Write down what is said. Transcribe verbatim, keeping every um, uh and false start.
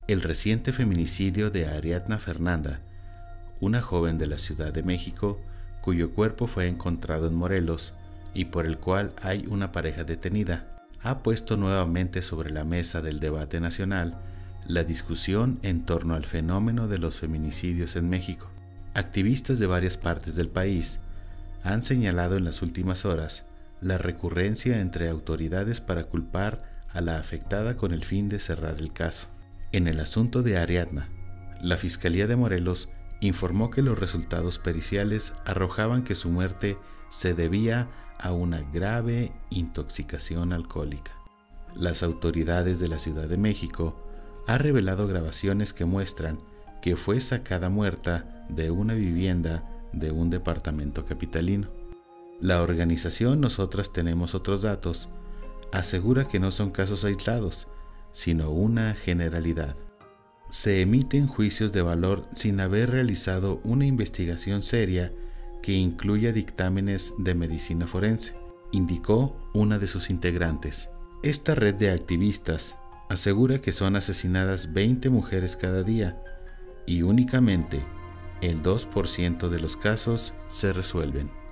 El reciente feminicidio de Ariadna Fernanda, una joven de la Ciudad de México, cuyo cuerpo fue encontrado en Morelos y por el cual hay una pareja detenida, ha puesto nuevamente sobre la mesa del debate nacional la discusión en torno al fenómeno de los feminicidios en México. Activistas de varias partes del país han señalado en las últimas horas la recurrencia entre autoridades para culpar a la afectada con el fin de cerrar el caso. En el asunto de Ariadna, la Fiscalía de Morelos informó que los resultados periciales arrojaban que su muerte se debía a una grave intoxicación alcohólica. Las autoridades de la Ciudad de México han revelado grabaciones que muestran que fue sacada muerta de una vivienda de un departamento capitalino. La organización Nosotras Tenemos Otros Datos asegura que no son casos aislados, sino una generalidad. Se emiten juicios de valor sin haber realizado una investigación seria que incluya dictámenes de medicina forense, indicó una de sus integrantes. Esta red de activistas asegura que son asesinadas veinte mujeres cada día y únicamente el dos por ciento de los casos se resuelven.